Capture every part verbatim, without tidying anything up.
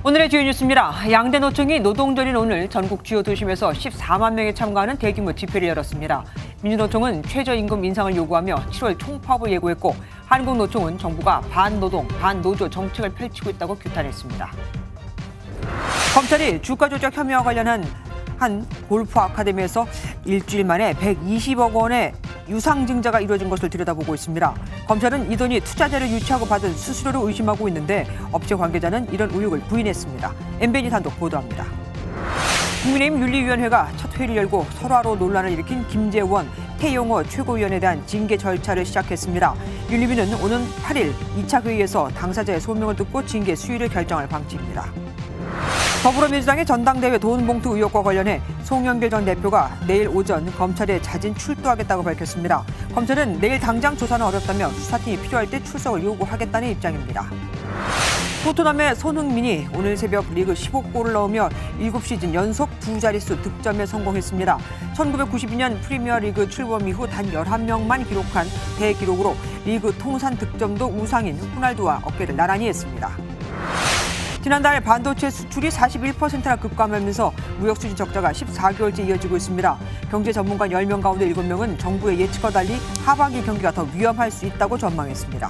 오늘의 주요 뉴스입니다. 양대 노총이 노동절인 오늘 전국 주요 도심에서 십사만 명이 참가하는 대규모 집회를 열었습니다. 민주노총은 최저임금 인상을 요구하며 칠월 총파업을 예고했고, 한국노총은 정부가 반노동, 반노조 정책을 펼치고 있다고 규탄했습니다. 검찰이 주가 조작 혐의와 관련한 한 골프 아카데미에서 일주일 만에 백이십억 원의 유상 증자가 이루어진 것을 들여다보고 있습니다. 검찰은 이 돈이 투자자를 유치하고 받은 수수료로 의심하고 있는데, 업체 관계자는 이런 의혹을 부인했습니다. 엠비엔이 단독 보도합니다. 국민의힘 윤리위원회가 첫 회의를 열고 설화로 논란을 일으킨 김재원, 태용호 최고위원에 대한 징계 절차를 시작했습니다. 윤리위는 오는 팔일 이 차 회의에서 당사자의 소명을 듣고 징계 수위를 결정할 방침입니다. 더불어민주당의 전당대회 돈봉투 의혹과 관련해 송영길 전 대표가 내일 오전 검찰에 자진 출두하겠다고 밝혔습니다. 검찰은 내일 당장 조사는 어렵다며 수사팀이 필요할 때 출석을 요구하겠다는 입장입니다. 토트넘의 손흥민이 오늘 새벽 리그 십오 골을 넣으며 일곱 시즌 연속 두 자릿수 득점에 성공했습니다. 천구백구십이 년 프리미어리그 출범 이후 단 열한 명만 기록한 대기록으로 리그 통산 득점도 우상인 호날두와 어깨를 나란히 했습니다. 지난달 반도체 수출이 사십일 퍼센트나 급감하면서 무역 수지 적자가 십사 개월째 이어지고 있습니다. 경제 전문가 열 명 가운데 일곱 명은 정부의 예측과 달리 하반기 경기가 더 위험할 수 있다고 전망했습니다.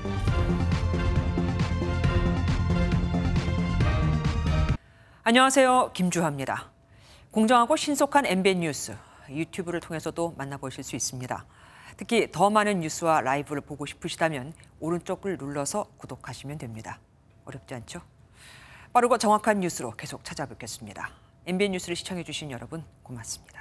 안녕하세요. 김주하입니다. 공정하고 신속한 엠비엔 뉴스, 유튜브를 통해서도 만나보실 수 있습니다. 특히 더 많은 뉴스와 라이브를 보고 싶으시다면 오른쪽을 눌러서 구독하시면 됩니다. 어렵지 않죠? 빠르고 정확한 뉴스로 계속 찾아뵙겠습니다. 엠비엔 뉴스를 시청해주신 여러분 고맙습니다.